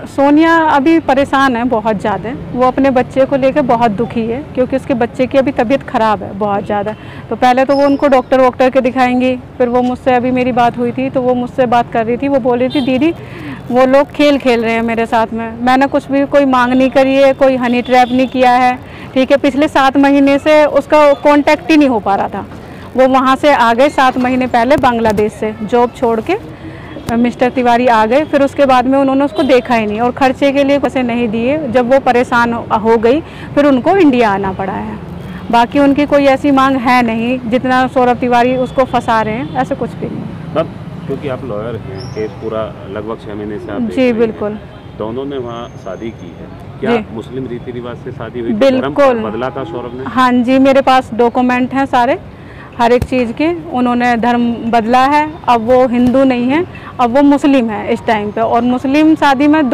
सोनिया अभी परेशान है बहुत ज़्यादा। वो अपने बच्चे को लेकर बहुत दुखी है क्योंकि उसके बच्चे की अभी तबीयत ख़राब है बहुत ज़्यादा। तो पहले तो वो उनको डॉक्टर के दिखाएंगी, फिर वो मुझसे, अभी मेरी बात हुई थी तो वो मुझसे बात कर रही थी। वो बोल रही थी दीदी वो लोग खेल रहे हैं मेरे साथ में, मैंने कुछ भी कोई मांग नहीं करी है, कोई हनी ट्रैप नहीं किया है, ठीक है। पिछले 7 महीने से उसका कॉन्टैक्ट ही नहीं हो पा रहा था। वो वहाँ से आ गए 7 महीने पहले बांग्लादेश से, जॉब छोड़ के मिस्टर तिवारी आ गए। फिर उसके बाद में उन्होंने उसको देखा ही नहीं और खर्चे के लिए पैसे नहीं दिए। जब वो परेशान हो गई फिर उनको इंडिया आना पड़ा है। बाकी उनकी कोई ऐसी मांग है नहीं जितना सौरभ तिवारी उसको फंसा रहे हैं, ऐसे कुछ भी नहीं। क्योंकि आप लॉयर हैं, केस पूरा लगभग 6 महीने से आप जी बिल्कुल। दोनों ने वहाँ शादी की है, क्या मुस्लिम रीति रिवाज से शादी हुई? बिल्कुल बदला था सौरभ ने? हाँ जी, मेरे पास डॉक्यूमेंट हैं सारे, हर एक चीज़ के। उन्होंने धर्म बदला है, अब वो हिंदू नहीं है, अब वो मुस्लिम है इस टाइम पे। और मुस्लिम शादी में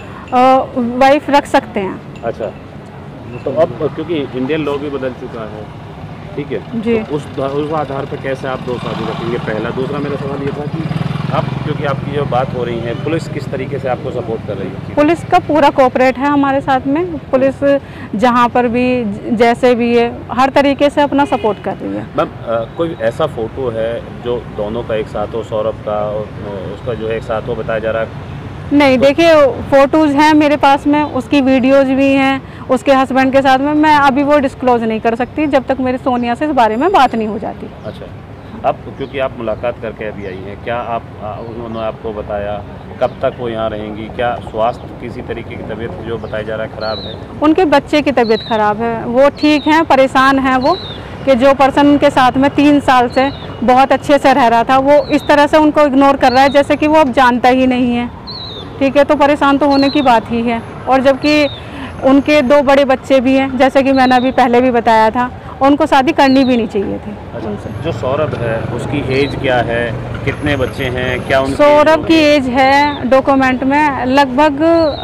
2 वाइफ रख सकते हैं। अच्छा, तो अब क्योंकि इंडियन लॉ भी बदल चुका है, ठीक है जी, तो उस आधार पर कैसे आप 2 शादी रखेंगे? पहला। दूसरा मेरा सवाल ये था कि अब क्योंकि आपकी जो बात हो रही है, पुलिस किस तरीके से आपको सपोर्ट कर रही है? पुलिस का पूरा कोऑपरेट है हमारे साथ में। पुलिस जहाँ पर भी जैसे भी है हर तरीके से अपना सपोर्ट कर रही है। मैम कोई ऐसा फ़ोटो है जो दोनों का एक साथ हो, सौरभ का और उसका जो है एक साथ हो, बताया जा रहा है? नहीं, देखिए फ़ोटोज़ हैं मेरे पास में, उसकी वीडियोज़ भी हैं उसके हस्बैंड के साथ में। मैं अभी वो डिस्क्लोज़ नहीं कर सकती जब तक मेरी सोनिया से इस बारे में बात नहीं हो जाती। अच्छा, अब क्योंकि आप मुलाकात करके अभी आई हैं, क्या उन्होंने आपको बताया कब तक वो यहाँ रहेंगी? क्या स्वास्थ्य किसी तरीके की तबीयत जो बताया जा रहा है ख़राब है? उनके बच्चे की तबीयत ख़राब है, वो ठीक हैं, परेशान हैं वो कि जो पर्सन उनके साथ में 3 साल से बहुत अच्छे से रह रहा था वो इस तरह से उनको इग्नोर कर रहा है जैसे कि वो अब जानता ही नहीं है, ठीक है। तो परेशान तो होने की बात ही है। और जबकि उनके 2 बड़े बच्चे भी हैं, जैसे कि मैंने अभी पहले भी बताया था, उनको शादी करनी भी नहीं चाहिए थी। अच्छा, जो सौरभ है उसकी एज क्या है, कितने बच्चे हैं, क्या उनकी? सौरभ की एज है डॉक्यूमेंट में लगभग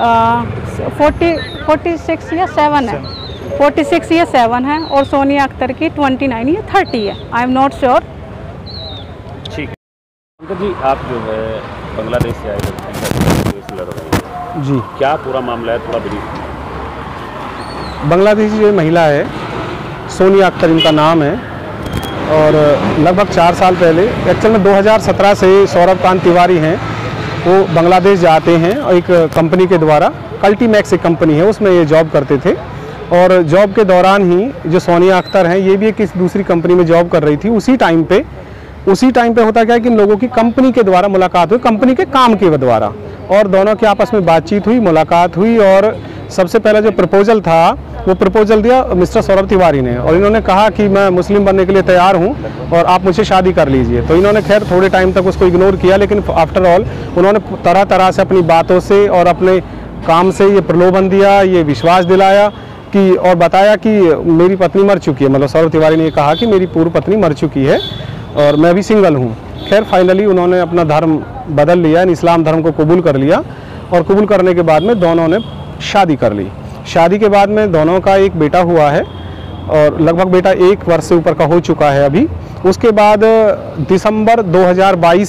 46 या 7 है, 46 या 7 है। और सोनिया अख्तर की 29 या 30 है, आई एम नॉट श्योर। ठीक है अंकल जी, आप जो है बांग्लादेश से आए लड़ रहे हैं जी, क्या पूरा मामला है, थोड़ा ब्रीफ? बांग्लादेशी जो महिला है सोनिया अख्तर इनका नाम है, और लगभग 4 साल पहले, एक्चुअल में 2017 से सौरभ कांत तिवारी हैं, वो बांग्लादेश जाते हैं और एक कंपनी के द्वारा, कल्टीमैक्स एक कंपनी है उसमें ये जॉब करते थे। और जॉब के दौरान ही जो सोनिया अख्तर हैं ये भी एक दूसरी कंपनी में जॉब कर रही थी। उसी टाइम पे होता क्या है कि इन लोगों की कंपनी के द्वारा मुलाकात हुई, कंपनी के काम के द्वारा, और दोनों की आपस में बातचीत हुई, मुलाकात हुई। और सबसे पहला जो प्रपोजल था वो प्रपोजल दिया मिस्टर सौरभ तिवारी ने, और इन्होंने कहा कि मैं मुस्लिम बनने के लिए तैयार हूं और आप मुझसे शादी कर लीजिए। तो इन्होंने खैर थोड़े टाइम तक उसको इग्नोर किया, लेकिन आफ्टर ऑल उन्होंने तरह तरह से अपनी बातों से और अपने काम से ये प्रलोभन दिया, ये विश्वास दिलाया कि, और बताया कि मेरी पत्नी मर चुकी है। मतलब सौरभ तिवारी ने कहा कि मेरी पूर्व पत्नी मर चुकी है और मैं भी सिंगल हूँ। खैर फाइनली उन्होंने अपना धर्म बदल लिया, इस्लाम धर्म को कबूल कर लिया, और कबूल करने के बाद में दोनों ने शादी कर ली। शादी के बाद में दोनों का एक बेटा हुआ है, और लगभग बेटा 1 वर्ष से ऊपर का हो चुका है अभी। उसके बाद दिसंबर 2022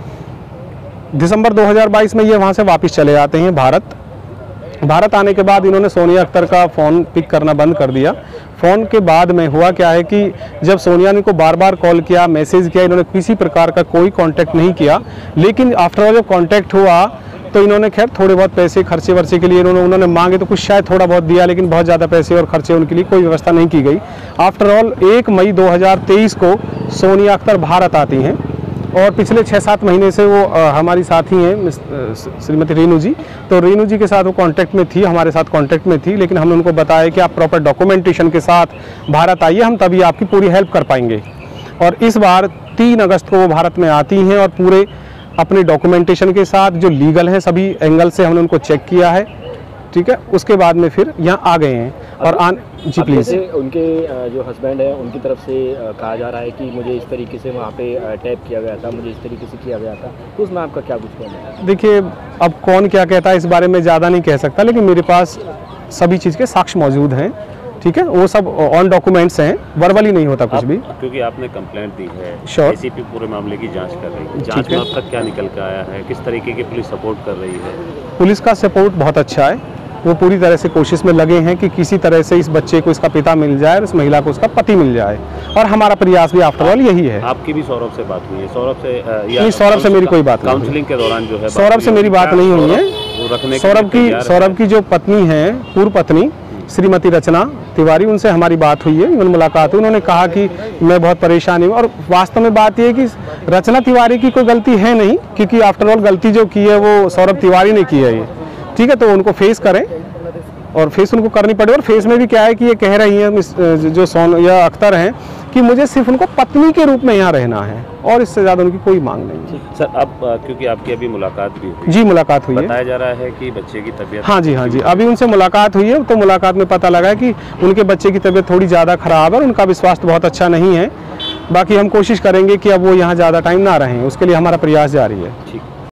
में ये वहाँ से वापस चले आते हैं भारत आने के बाद इन्होंने सोनिया अख्तर का फ़ोन पिक करना बंद कर दिया। फ़ोन के बाद में हुआ क्या है कि जब सोनिया ने को बार बार कॉल किया, मैसेज किया, इन्होंने किसी प्रकार का कोई कांटेक्ट नहीं किया। लेकिन आफ्टर ऑल जब कांटेक्ट हुआ तो इन्होंने खैर थोड़े बहुत पैसे खर्चे वर्चे के लिए उन्होंने मांगे तो कुछ शायद थोड़ा बहुत दिया, लेकिन बहुत ज़्यादा पैसे और खर्चे उनके लिए कोई व्यवस्था नहीं की गई। आफ्टर ऑल 1 मई 2023 को सोनिया अख्तर भारत आती हैं, और पिछले 6-7 महीने से वो हमारी साथी हैं श्रीमती रेनू जी। तो रेनू जी के साथ वो कांटेक्ट में थी, हमारे साथ कांटेक्ट में थी, लेकिन हमने उनको बताया कि आप प्रॉपर डॉक्यूमेंटेशन के साथ भारत आइए, हम तभी आपकी पूरी हेल्प कर पाएंगे। और इस बार 3 अगस्त को वो भारत में आती हैं, और पूरे अपने डॉक्यूमेंटेशन के साथ जो लीगल है सभी एंगल से हमने उनको चेक किया है, ठीक है। उसके बाद में फिर यहाँ आ गए हैं। और जी प्लीज़। उनके जो हस्बैंड है उनकी तरफ से कहा जा रहा है कि मुझे इस तरीके से वहाँ पे टैप किया गया था, मुझे इस तरीके से किया गया था, तो उसमें आपका क्या कुछ कहना है? देखिए, अब कौन क्या कहता है इस बारे में ज़्यादा नहीं कह सकता, लेकिन मेरे पास सभी चीज़ के साक्ष्य मौजूद हैं, ठीक है, वो सब ऑन डॉक्यूमेंट्स हैं, वर्बली नहीं होता कुछ भी। क्योंकि आपने कंप्लेंट दी है, श्योर, एसीपी पूरे मामले की जांच कर रही है, जांच में अब तक क्या निकल कर आया है, किस तरीके की पुलिस सपोर्ट कर रही है? पुलिस का सपोर्ट बहुत अच्छा है, वो पूरी तरह से कोशिश में लगे हैं कि किसी तरह से इस बच्चे को इसका पिता मिल जाए और इस महिला को उसका पति मिल जाए, और हमारा प्रयास भी आफ्टर ऑल यही है। आपकी भी सौरभ से बात हुई है? सौरभ से नहीं, सौरभ से मेरी कोई बात नहीं, काउंसलिंग के दौरान जो है सौरभ से मेरी बात नहीं हुई है। सौरभ की जो पत्नी है, पूर्व पत्नी श्रीमती रचना तिवारी, उनसे हमारी बात हुई है, इवन मुलाकात हुई। उन्होंने कहा कि मैं बहुत परेशान हूँ, और वास्तव में बात यह है कि रचना तिवारी की कोई गलती है नहीं, क्योंकि आफ्टर ऑल गलती जो की है वो सौरभ तिवारी ने की है ये, ठीक है। तो उनको फेस करें, और फेस उनको करनी पड़े। और फेस में भी क्या है कि ये कह रही हैं जो या अख्तर हैं कि मुझे सिर्फ उनको पत्नी के रूप में यहाँ रहना है, और इससे ज़्यादा उनकी कोई मांग नहीं है। सर, अब क्योंकि आपकी अभी मुलाकात भी हुई? जी, मुलाकात हुई है। बताया जा रहा है कि बच्चे की तबीयत? हाँ जी, हाँ जी, अभी उनसे मुलाकात हुई है, तो मुलाकात में पता लगा कि उनके बच्चे की तबीयत थोड़ी ज़्यादा ख़राब है, उनका भी स्वास्थ्य बहुत अच्छा नहीं है। बाकी हम कोशिश करेंगे कि अब वो यहाँ ज़्यादा टाइम ना रहें, उसके लिए हमारा प्रयास जारी है। ठीक।